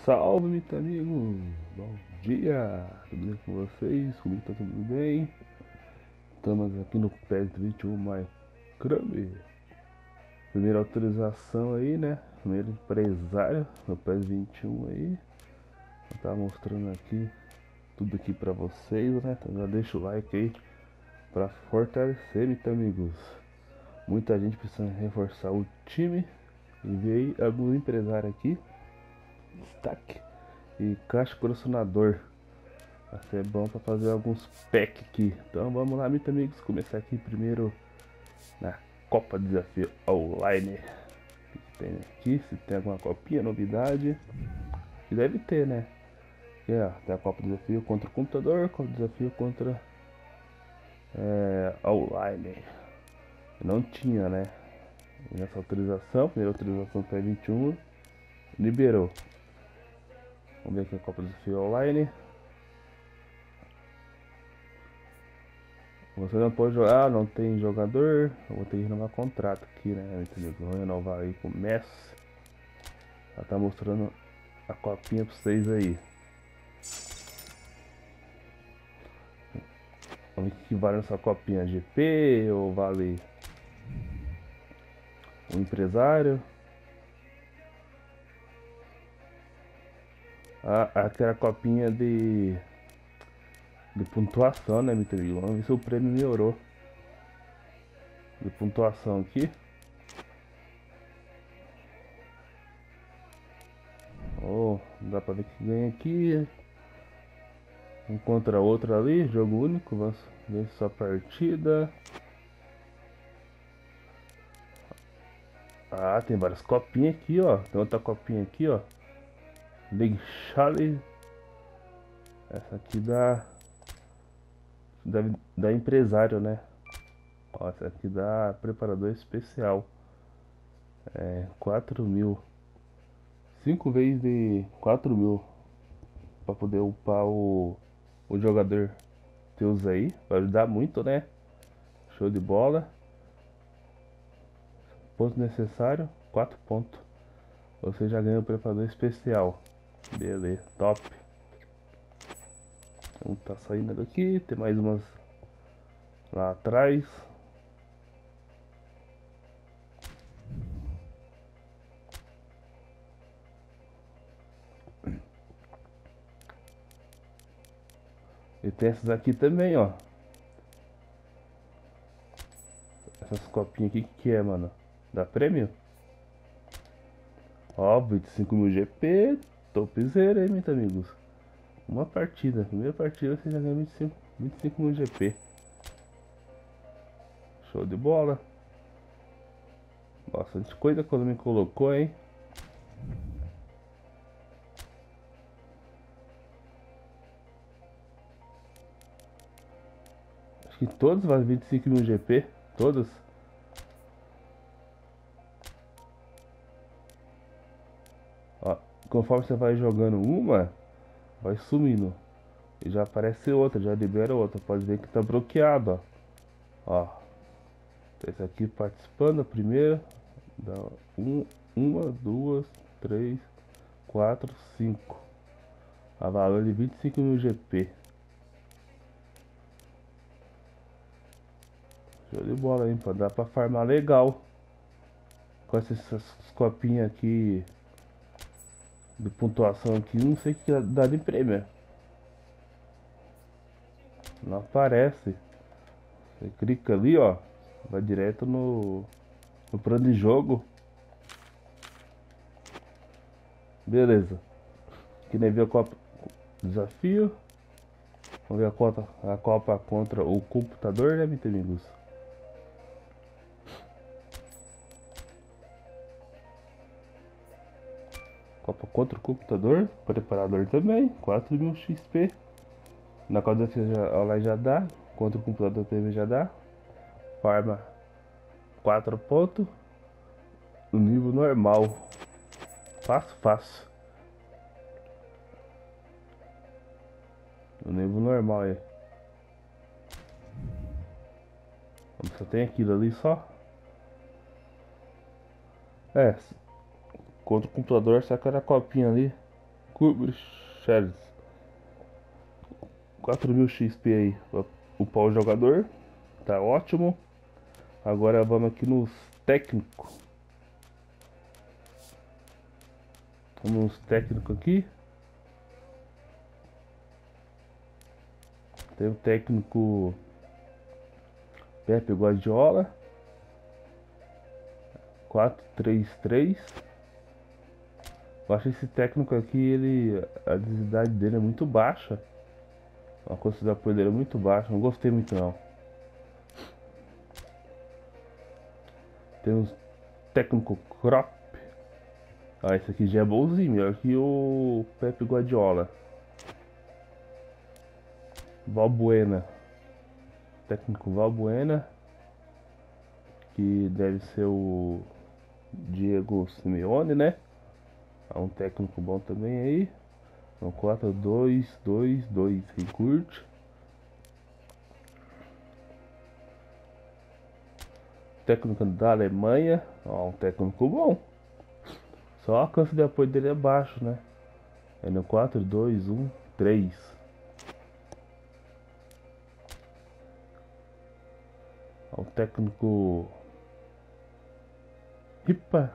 Salve, meus amigos! Bom dia! Tudo bem com vocês? Comigo tá tudo bem? Estamos aqui no PES 21 Minecraft. Primeira autorização aí, né? Primeiro empresário no PES 21 aí. Vou estar mostrando aqui tudo aqui pra vocês, né? Então já deixa o like aí pra fortalecer, meus amigos. Muita gente precisa reforçar o time. E ver aí alguns empresários aqui. Destaque e caixa colecionador. Vai ser bom para fazer alguns packs aqui. Então vamos lá, meus amigos. Começar aqui primeiro na Copa Desafio Online. O que tem aqui? Se tem alguma copinha, novidade. Que deve ter, né? Aqui, ó, tem a Copa Desafio contra o computador. Copa Desafio contra online. Não tinha, né? Nessa autorização, primeira autorização para 21 liberou. Vamos ver aqui a Copa Desafio Online. Você não pode jogar, não tem jogador. Eu vou ter que renovar contrato aqui, né? Vou renovar aí com o Messi. Ela tá mostrando a copinha pra vocês aí. Vamos ver o que vale essa copinha, GP ou vale um empresário? Ah, aquela copinha de pontuação, né, meu amigo? Vamos ver se o prêmio melhorou. De pontuação aqui. Oh, dá pra ver que ganha aqui. Um contra outro ali, jogo único. Vamos ver sua partida. Ah, tem várias copinhas aqui, ó. Tem outra copinha aqui, ó. Big Charlie. Essa aqui da empresário, né? Ó, essa aqui dá preparador especial. 4.000. 5 vezes de 4.000. Pra poder upar o jogador. Teus aí. Vai ajudar muito, né? Show de bola. Ponto necessário. 4 pontos. Você já ganhou o preparador especial. Beleza, top. Então tá saindo daqui. Tem mais umas lá atrás. E tem essas aqui também, ó. Essas copinhas aqui, que é, mano? Dá prêmio? Ó, 25.000 GP. Topzera, hein, meus amigos? Uma partida. Primeira partida você já ganha 25.000 GP. Show de bola. Bastante coisa quando me colocou, hein? Acho que todos valem 25.000 GP. Todos. Ó, conforme você vai jogando uma, vai sumindo. E já aparece outra, já libera outra. Pode ver que tá bloqueado, ó. Esse aqui participando, a primeira. Dá uma, duas, três, quatro, cinco. A valor de 25.000 GP. Show de bola, hein? Dá pra farmar legal. Com essas copinhas aqui de pontuação aqui, não sei o que dá de prêmio. Não aparece. Você clica ali, ó. Vai direto no plano de jogo. Beleza. Aqui nem viu a Copa Desafio. Vamos ver a Copa contra o computador, né, meus amigos? Copa contra o computador, preparador também, 4.000 XP. Na Copa Desafio online já dá, contra o computador também já dá. Farma 4 pontos. No nível normal. Fácil. No nível normal aí. Só tem aquilo ali só. Contra o computador, só aquela copinha ali. Curber Shells 4000 XP aí pra upar o jogador. Tá ótimo. Agora vamos aqui nos técnicos. Vamos nos técnicos aqui. Tem o técnico Pepe Guardiola 4-3-3. Eu acho esse técnico aqui, a densidade dele é muito baixa. A custo de apoio dele é muito baixa. Não gostei muito não. Tem um técnico Crop. Ah, esse aqui já é bonzinho, melhor que o Pepe Guardiola. Valbuena. Técnico Valbuena, que deve ser o Diego Simeone, né? É um técnico bom também aí. Então 4-2-2-2. Quem curte? Técnico da Alemanha. Ó, um técnico bom. Só o alcance de apoio dele é baixo, né? É no 4-2-1-3. O técnico Ripa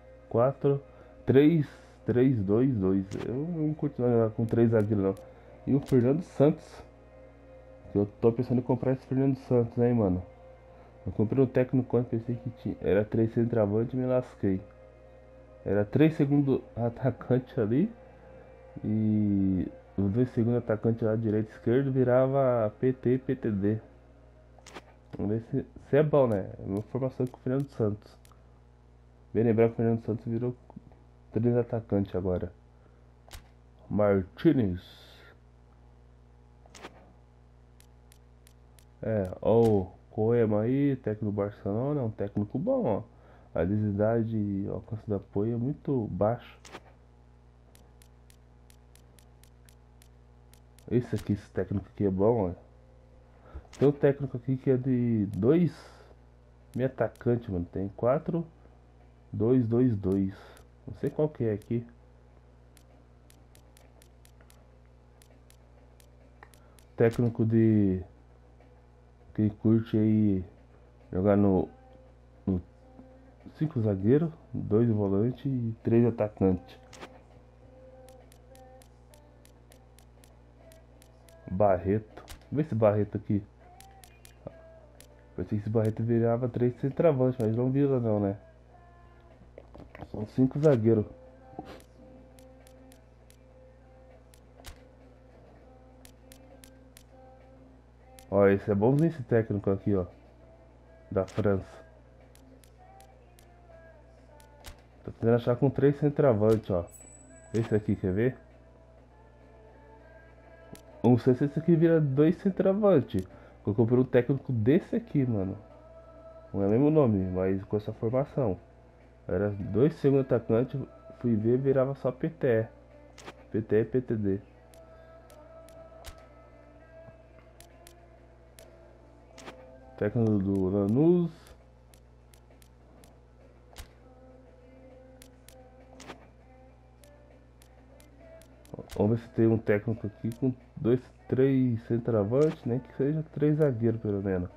4-3-3-2-2. Eu não curto jogar com 3 zagueiros não. E o Fernando Santos. Eu tô pensando em comprar esse Fernando Santos, hein, mano. Eu comprei um técnico quando pensei que tinha. Era 3 centroavante e me lasquei. Era 3 segundos atacante ali. E os 2 segundos atacantes lá direito e esquerdo virava PT e PTD. Vamos ver se é bom, né? É uma formação com o Fernando Santos. Bem lembrar que o Fernando Santos virou 3 atacantes agora. Martinez. Ó, o Koeman aí, técnico do Barcelona, é um técnico bom, ó. A densidade e alcance de apoio é muito baixo. Esse técnico aqui é bom, ó. Tem um técnico aqui que é de 2 meio atacante, mano. Tem 4-2-2-2. Não sei qual que é aqui. Técnico de quem curte aí jogar no 5 zagueiros, 2 volantes e 3 atacantes. Barreto. Vê esse Barreto aqui. Pensei que esse Barreto virava 3 centroavantes, mas não vira não, né? São 5 zagueiros. Ó, esse é bonzinho esse técnico aqui, ó. Da França. Tô tentando achar com 3 centroavantes, ó. Esse aqui, quer ver? Não sei se esse aqui vira 2 centroavantes. Eu comprei um técnico desse aqui, mano. Não é o mesmo nome, mas com essa formação. Era 2 segundos atacantes, fui ver, virava só PTE. PTE e PTD. Técnico do Lanús. Vamos ver se tem um técnico aqui com 2, 3 centroavantes, nem que seja 3 zagueiros pelo menos.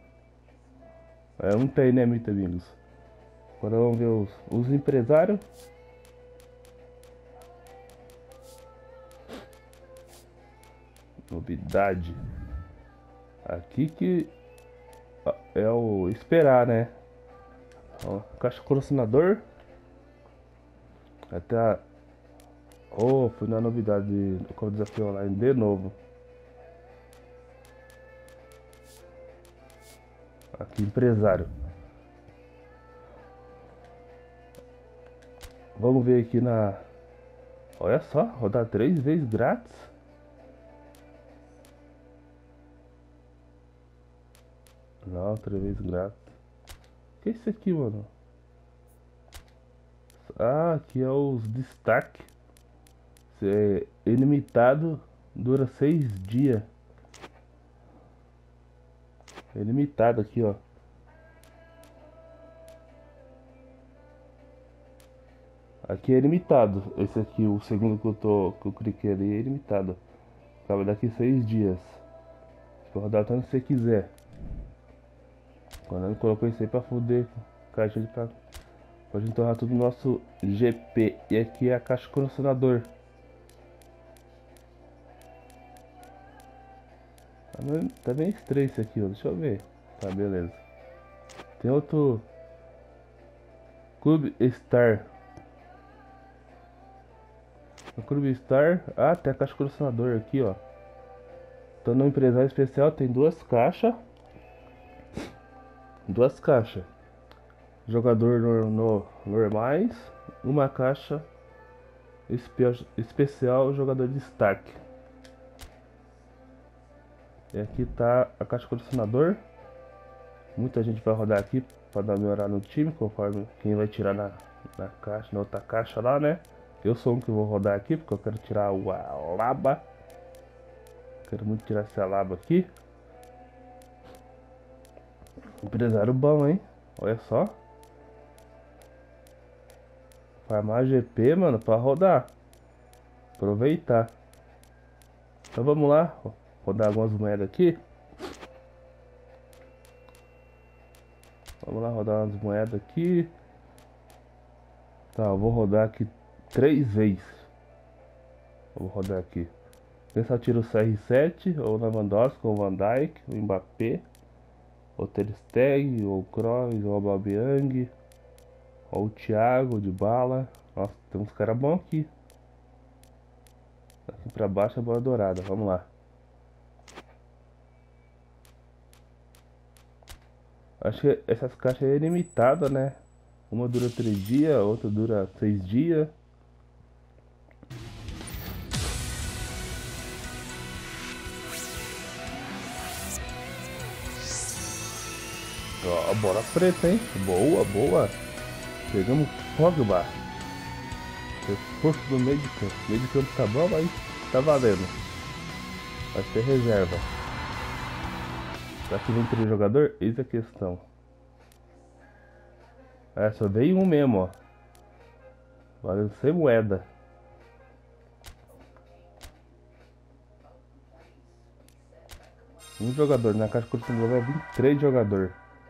Não tem, né, meus amigos? Agora vamos ver os empresários. Novidade. Aqui que é o esperar, né? Ó, caixa colecionador. Até a... Oh, fui na novidade do desafio online de novo. Aqui, empresário. Vamos ver aqui na... Olha só, rodar 3 vezes grátis. Não, 3 vezes grátis. Que é isso aqui, mano? Ah, aqui é os destaques. É ilimitado, dura 6 dias. É limitado aqui, ó. Aqui é limitado. Esse aqui, o segundo que eu cliquei ali é limitado. Acaba daqui 6 dias. Você pode rodar tanto que você quiser. Quando ele colocou isso aí pra foder caixa de pra gente torrar tudo no nosso GP. E aqui é a caixa condicionador. Tá bem estranho isso aqui, ó. Deixa eu ver. Tá, beleza. Tem outro Clube Star. No Clube Star. Ah, tem a caixa colecionador aqui, ó. Tô no empresário especial, tem duas caixas. Duas caixas. Jogador normais. Uma caixa especial jogador de destaque. E aqui tá a caixa colecionador. Muita gente vai rodar aqui para dar melhorar no time, conforme quem vai tirar na caixa, na outra caixa lá, né? Eu sou um que vou rodar aqui porque eu quero tirar o Alaba. Quero muito tirar esse Alaba aqui. Empresário bom, hein? Olha só. Farmar GP, mano, para rodar. Aproveitar. Então vamos lá, rodar algumas moedas aqui. Vamos lá rodar umas moedas aqui. Tá, eu vou rodar aqui 3 vezes. Vou rodar aqui. Quem só tira o CR7, ou o Lewandowski, ou o Van Dijk, o Mbappé, ou o Ter Stegen, ou o Kroos, ou o Aubameyang, ou o Thiago, de bala. Nossa, tem uns caras bons aqui. Aqui pra baixo é bola dourada, vamos lá. Acho que essas caixas é limitada, né? Uma dura 3 dias, outra dura 6 dias. Ó, a bola preta, hein? Boa, boa. Pegamos Pogba. Reforço do meio de campo. Meio de campo tá bom, mas tá valendo. Vai ser reserva. Será que vem 3 jogadores? Eis a questão. É, só veio um mesmo, ó. Valeu 100 moeda. Um jogador. Na caixa de vai vir 3 jogadores.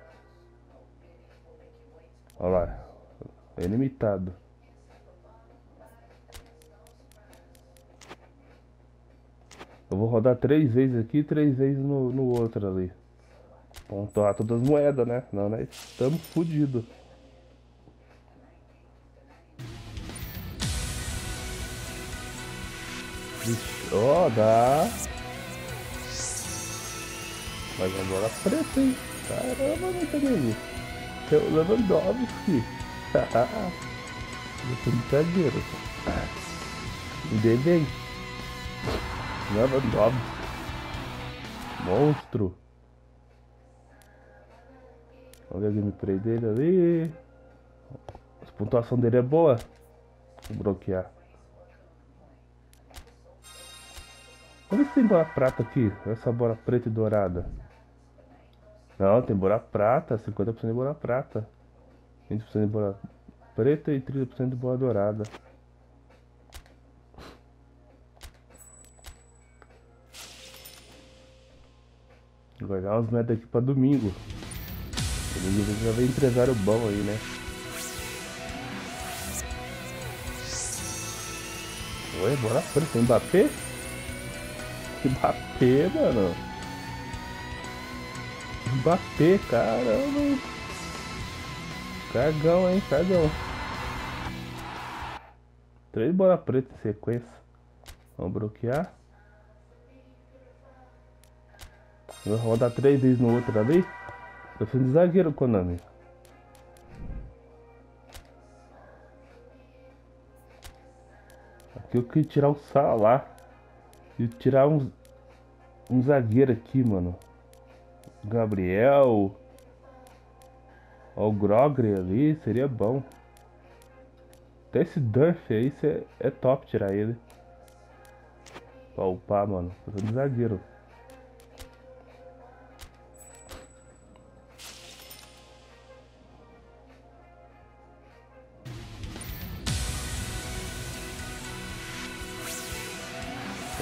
Olha lá. É limitado. Eu vou rodar 3 vezes aqui e 3 vezes no outro ali. Pontuar todas as moedas, né? Não, nós estamos fodidos. Ó, dá. Mas agora preta, hein? Caramba, meu caminho. É o Lewandowski. Eu sou muito zagueiro. Me dê bem. Lewandowski. Monstro. Olha a gameplay dele ali. A pontuação dele é boa. Vou bloquear. Vamos ver se tem bola prata aqui. Essa bola preta e dourada. Não, tem bola prata. 50% de bola prata. 20% de bola preta e 30% de bola dourada. Vai dar umas metas aqui pra domingo. Domingo já vem empresário bom aí, né? Oi, bora fora. Tem Mbappé? Mbappé, mano. Mbappé, caramba. Cagão, hein? Cagão. 3 bola preta em sequência. Vamos bloquear. Vou rodar 3 vezes no outro ali. Tô sendo zagueiro, Konami. Aqui eu queria tirar o Salah. E tirar um zagueiro aqui, mano. Gabriel. Ó, o Grogri ali, seria bom. Até esse Durf aí, é top tirar ele. Pra upar, mano. Tô sendo zagueiro.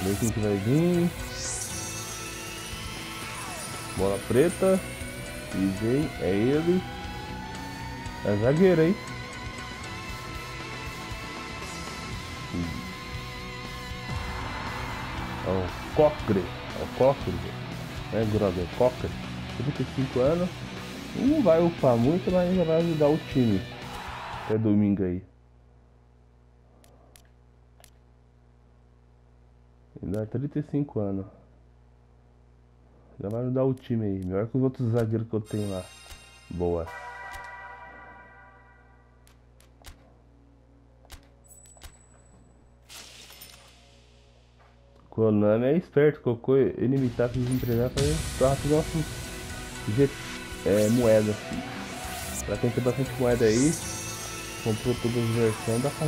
Ver quem que vai vir. Bola preta. E vem, é ele. É zagueiro, hein? É o Cocre. É o Cocre. É, brother, Cocre. 35 anos. Não vai upar muito, mas já vai ajudar o time. Até domingo aí. Ele dá 35 anos. Já vai ajudar o time aí. Melhor que os outros zagueiros que eu tenho lá. Boa. Konami é esperto, colocou inimitado desempregar pra fazer uma moeda. Pra quem tem bastante moeda aí, comprou todas as versões, dá pra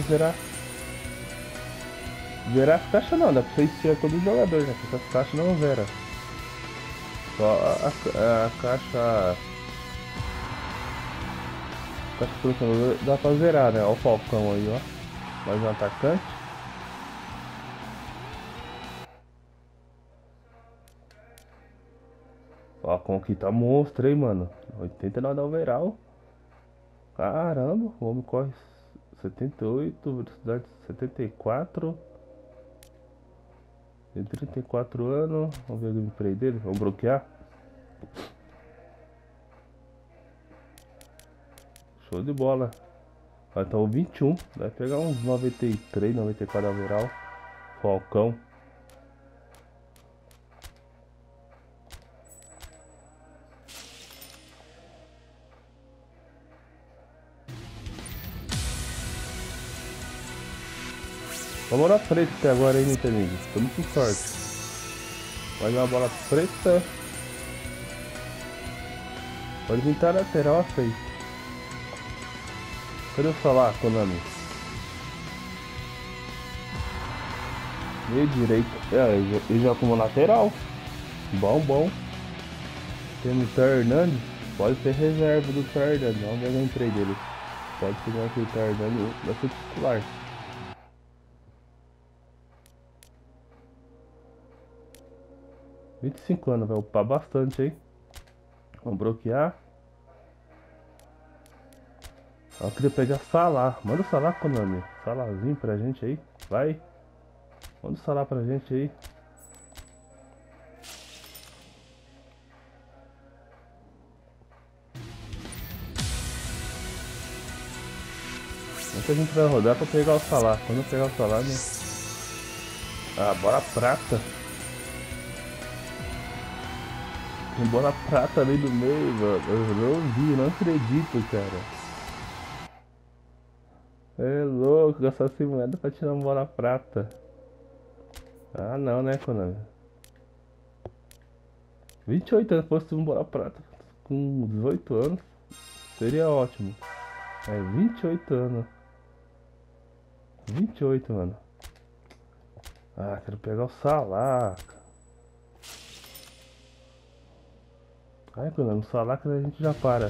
zerar as caixas não, dá pra você tirar todo jogador, né? Porque essas caixas não zera. Só a caixa. Caixa colecionadora dá pra zerar, né? Olha o Falcão aí, ó. Mais um atacante. Ó, conquista monstro, hein, mano. 89 da overall. Caramba, o homem corre 78, velocidade 74. Tem 34 anos. Vamos ver o gameplay dele. Vamos bloquear. Show de bola. Vai estar o 21. Vai pegar uns 93, 94 overall. Falcão. Vamos na frente até agora, hein, meus amigos. Estamos com sorte. Mais uma bola preta. Pode vir a lateral, aceito. Cadê o Salah, Konami? Meio direito. Ele joga como lateral. Bom, bom. Temos o Theo Hernandes. Pode ser reserva do Theo Hernandes. Vamos ver o gameplay dele. Pode ser que o Theo Hernandes vai ser titular. Vinte e cinco anos, vai upar bastante, hein? Vamos bloquear. Eu queria pegar Salah. Manda o Salah, Konami. Salahzinho pra gente aí. Vai. Manda o Salah pra gente aí. Então a gente vai rodar pra pegar o Salah. Quando eu pegar o Salah, né? Ah, bola prata. Tem bola prata ali do meio, mano. Eu não vi, não acredito, cara. É louco, gastar 100 moedas pra tirar uma bola prata. Ah, não, né, Konami? 28 anos, fosse uma bola prata. Com 18 anos, seria ótimo. É, 28 anos. 28, mano. Ah, quero pegar o Salah. Ai, Konami, o Salah que a gente já para.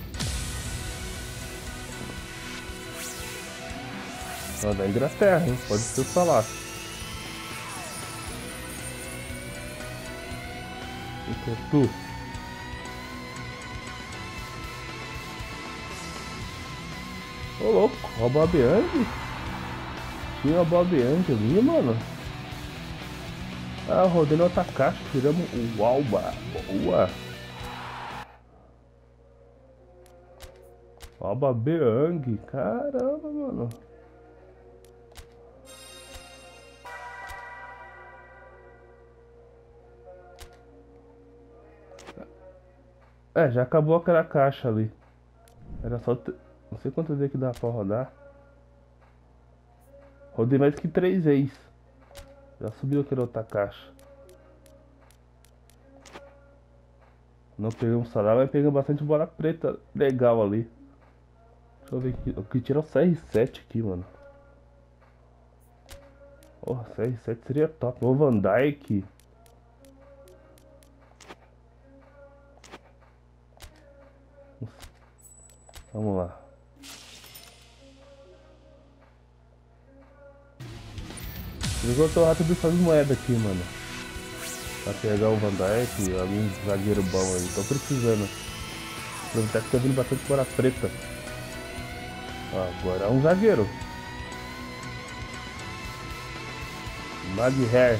Ó, da Inglaterra, hein? Pode ser o Salah. Esse é tu. Ô louco, ó o Bob Yang. Tinha o Bob Yang ali, mano. Ah, rodei na outra caixa, tiramos o Alba. Boa. Alba Beang. Caramba, mano. É, já acabou aquela caixa ali. Era só... Não sei quantas vezes que dá pra rodar. Rodei mais que 3 vezes. Já subiu aquela outra caixa. Não pegamos salário, mas pegamos bastante bola preta legal ali. Deixa eu ver aqui. Eu queria tirar o CR7 aqui, mano. Porra, CR7 seria top. O Van Dijk. Vamos lá. Esgotou rápido essas moedas aqui, mano. Pra pegar o Van Dijk, algum zagueiro bom aí. Tô precisando. Aproveitar que tá vindo bastante bola preta. Ó, agora é um zagueiro. Maguire.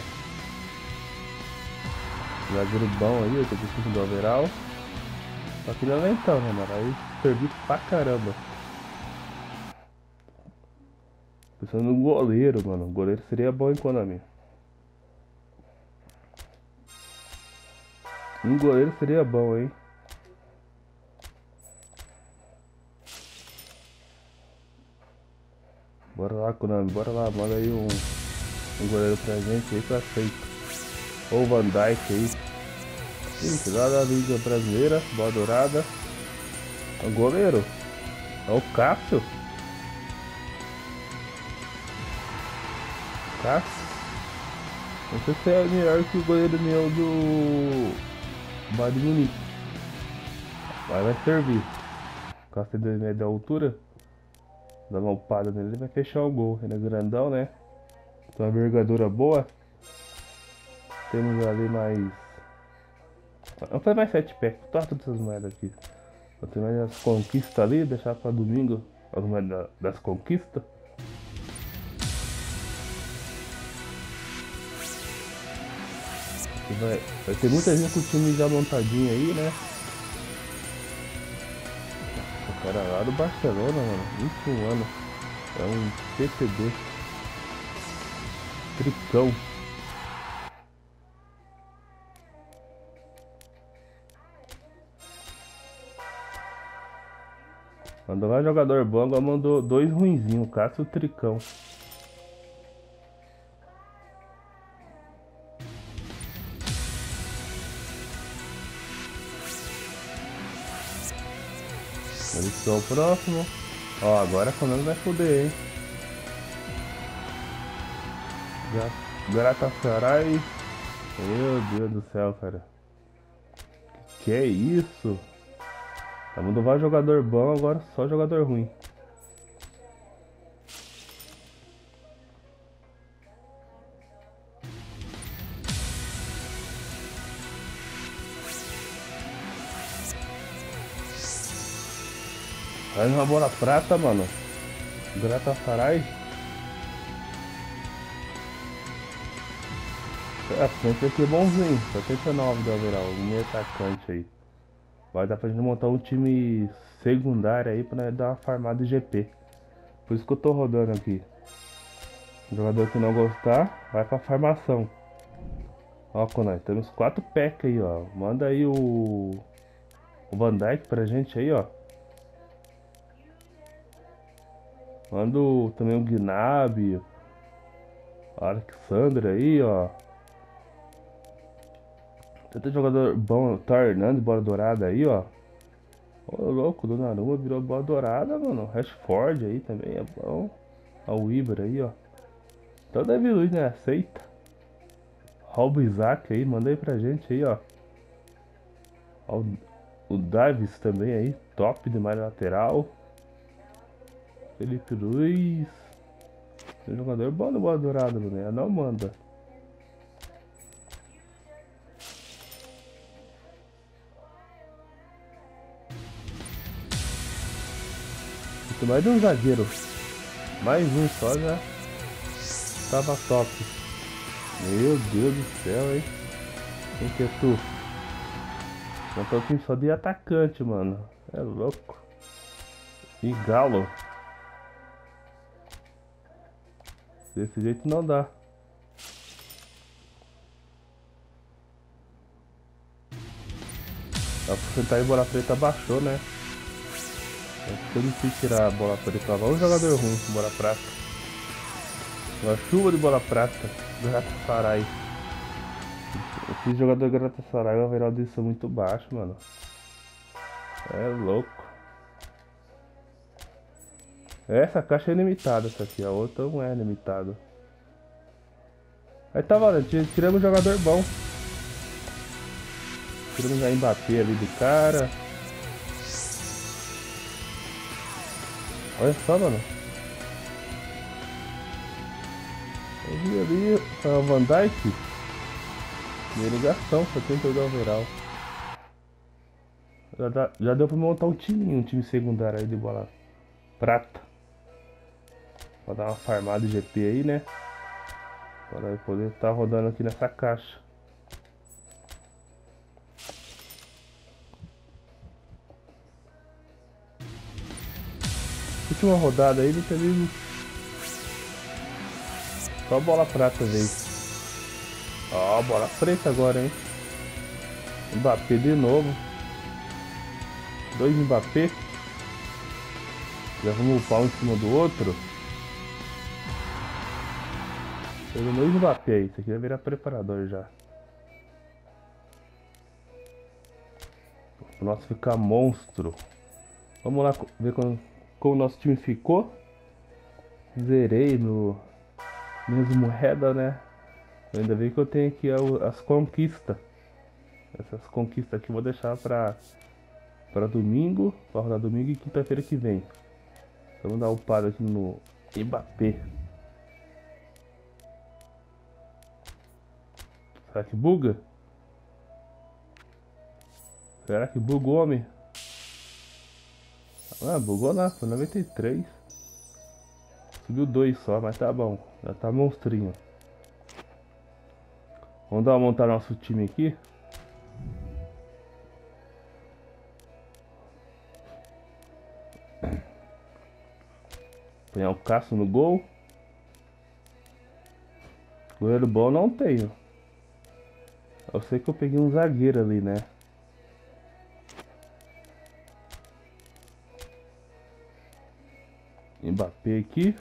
Zagueiro bom aí, 85 do overall. Só que ele é lentão, né, mano? Aí servi pra caramba. Pensando no goleiro, mano. O goleiro seria bom em Konami. Um goleiro seria bom, hein? Bora lá, Konami, bora lá, manda aí um goleiro pra gente aí que eu aceito. Ou o Van Dijk aí. Isso, lá da Liga Brasileira, bola dourada. É o goleiro. É o Cássio. Cássio. Não sei se é melhor que o goleiro meu do Bayern de Munique. Mas vai servir. Cássio de 2 metros de altura. Dá uma upada nele, ele vai fechar o gol. Ele é grandão, né? Tem uma envergadura boa. Temos ali mais. Vamos fazer mais 7 packs. Todas essas moedas aqui. Vou ter mais as conquistas ali. Deixar pra domingo as moedas das conquistas. Vai ter muita gente com o time já montadinho aí, né? O cara lá do Barcelona, mano. 21 anos. É um PCD. Tricão. Mandou lá jogador bom, agora mandou 2 ruinzinhos, o Cássio e o Tricão. Eles são o próximo. Ó, agora a Konami vai foder, hein? Galatasaray. Meu Deus do céu, cara. Que é isso? Tá mandando vários jogador bom, agora só jogador ruim. Faz uma bola prata, mano. Galatasaray. Esse aqui é bonzinho. 79 do overall. Um meio atacante aí. Vai dar pra gente montar um time secundário aí pra dar uma farmada de GP. Por isso que eu tô rodando aqui. O jogador que não gostar, vai pra farmação. Ó, Konami, temos 4 packs aí, ó. Manda aí o Van Dijk pra gente aí, ó. Manda também o Gnabry, o Alexandre aí, ó. Tenta jogador bom, tá Hernandes, bola dourada aí, ó. Ô louco, Donnarumma virou bola dourada, mano. Rashford aí também é bom. Ó, o Ibra aí, ó. Então David Luiz, né? Aceita. Rouba o Isaac aí, manda aí pra gente aí, ó. Ó o Davis também aí, top demais lateral. Felipe Luiz. Tem jogador bom no bola dourada, mano. Não manda. Muito mais de um zagueiro. Mais um só já tava top. Meu Deus do céu, hein? Quem que é tu? Não tô aqui só de atacante, mano. É louco. E Galo. Desse jeito não dá. A porcentagem de bola preta baixou, né? É difícil tirar a bola preta. Olha um jogador ruim com bola prata. Uma chuva de bola prata. Galatasaray. Esse jogador Galatasaray, o overall deles são muito baixo, mano. É louco. Essa caixa é limitada, essa aqui. A outra não é limitada. Aí tá valendo. Tiramos um jogador bom. Tiramos a Mbappé ali do cara. Olha só, mano. Eu vi ali a Van Dijk. Minha ligação, 72 overall. Já deu pra montar um time secundário aí de bola prata. Pra dar uma farmada de GP aí, né? Para poder estar rodando aqui nessa caixa. Última rodada aí, não teve só bola prata veio. Ó, bola preta agora, hein? Mbappé de novo. Dois Mbappé. Já vamos upar um em cima do outro. Pegou dois Mbappé aí. Isso aqui vai virar preparador já. O nosso ficar monstro. Vamos lá ver como o nosso time ficou. Zerei no mesmo moeda, né? Ainda bem que eu tenho aqui as conquistas. Essas conquistas aqui eu vou deixar para domingo. Para rodar domingo e quinta-feira que vem. Vamos dar um paro aqui no Mbappé. Será que buga? Será que bugou, homem? Ah, bugou lá, foi 93. Subiu 2 só, mas tá bom. Já tá monstrinho. Vamos dar uma montada no nosso time aqui. Pegar o Cássio no gol. Goleiro bom não tenho. Eu sei que eu peguei um zagueiro ali, né? Mbappé aqui.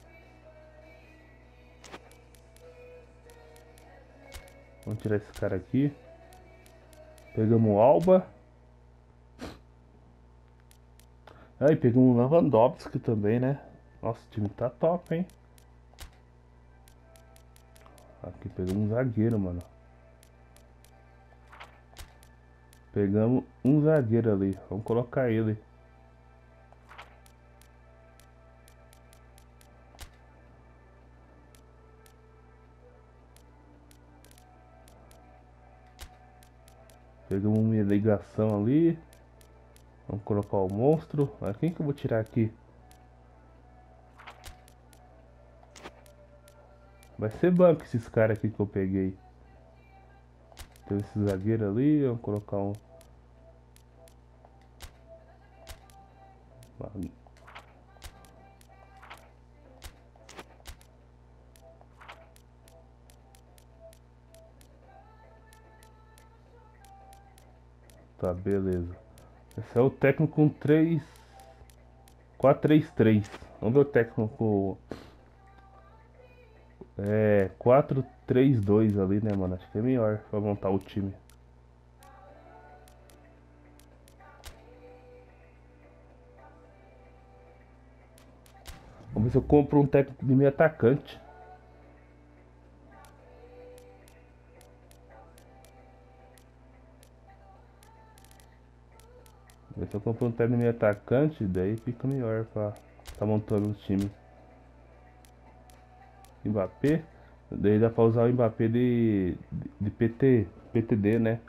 Vamos tirar esse cara aqui. Pegamos o Alba. Aí pegamos o Lewandowski também, né? Nossa, o time tá top, hein? Aqui pegamos um zagueiro, mano. Pegamos um zagueiro ali. Vamos colocar ele. Pegamos uma ligação ali. Vamos colocar o monstro. Mas quem que eu vou tirar aqui? Vai ser banco esses caras aqui que eu peguei. Tem esse zagueiro ali. Vamos colocar um. Tá, beleza. Esse é o técnico com 4-3-3. Vamos ver o técnico. É 4-3-2 ali, né, mano? Acho que é melhor pra montar o time. Vamos ver se eu compro um técnico de meio atacante. Vamos ver se eu compro um técnico de meio atacante, daí fica melhor pra tá montando o time. Mbappé. Daí dá pra usar o Mbappé de PTD, né?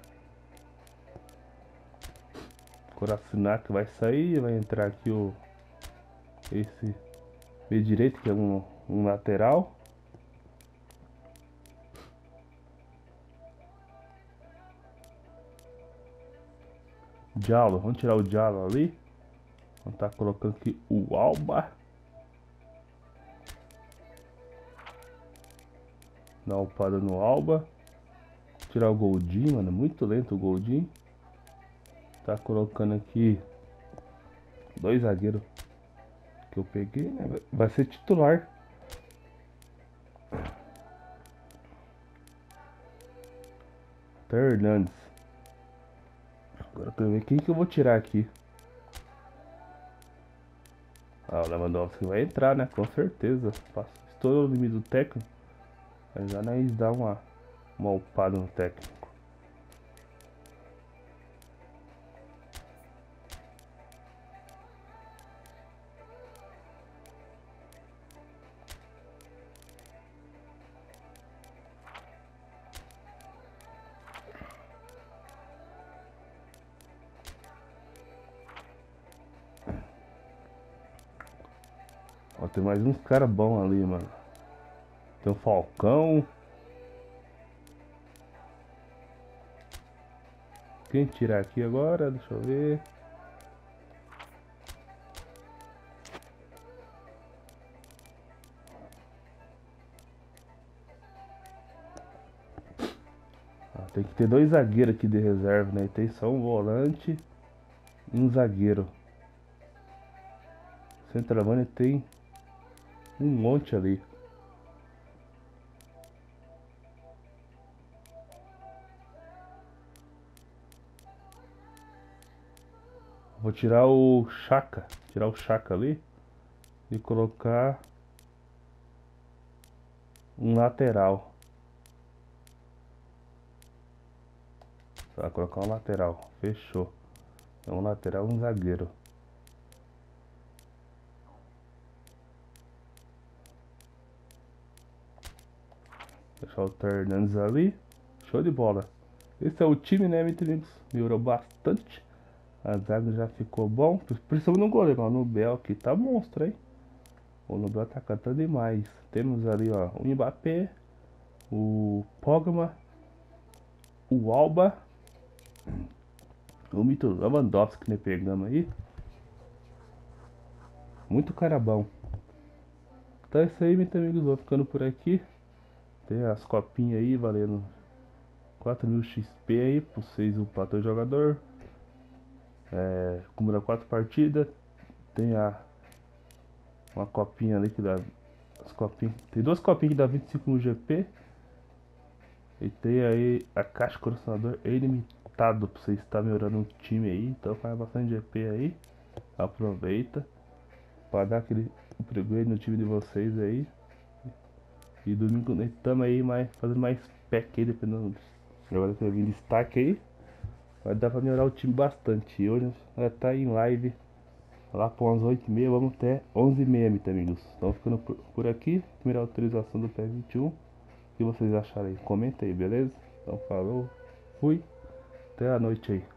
Coracinac vai sair, vai entrar aqui esse meio direito, que é um lateral. Diallo, vamos tirar o Diallo ali. Vamos tá colocando aqui o Alba. Dá uma upada no Alba. Tirar o Goldin, mano. Muito lento o Goldin. Tá colocando aqui dois zagueiros que eu peguei, né? Vai ser titular. Hernandes. Agora eu quero ver quem que eu vou tirar aqui. Ah, o Lewandowski vai entrar, né? Com certeza. Estourou o limite do técnico. Mas já nós dá uma upada no técnico. Ó, tem mais uns caras bons ali, mano. Tem o Falcão. Quem tirar aqui agora? Deixa eu ver. Tem que ter 2 zagueiros aqui de reserva, né? Tem só um volante e um zagueiro. Centroavante tem um monte ali. Vou tirar o Chaka. Tirar o Chaka ali. E colocar um lateral. Vai colocar um lateral. Fechou. É um lateral e um zagueiro. Deixar o Hernandes ali. Show de bola. Esse é o time, né, meus amigos? Melhorou bastante. A zaga já ficou bom. Principalmente no goleiro, no Bel aqui tá monstro, hein? O Nobel tá cantando demais. Temos ali, ó, o Mbappé, o Pogba, o Alba, o Mito Lewandowski que nós pegamos aí. Muito cara bom. Então é isso aí, meus amigos. Vou ficando por aqui. Tem as copinhas aí valendo 4.000 XP aí por 6 upar teu jogador. Acumula 4 partidas. Tem uma copinha ali que dá. As copinhas, tem 2 copinhas que dá 25 no GP. E tem aí a caixa colecionador ilimitado pra você estar melhorando o time aí. Então faz bastante GP aí. Aproveita para dar aquele upgrade no time de vocês aí. E domingo nós estamos aí fazendo mais pack aí, dependendo do jogador que vai vir destaque aí. Vai dar pra melhorar o time bastante. E hoje nós tá em live lá para umas 8h30, vamos até 11h30, amigos. Então ficando por aqui. Primeira autorização do PS21. O que vocês acharam aí? Comenta aí, beleza? Então falou, fui, até a noite aí.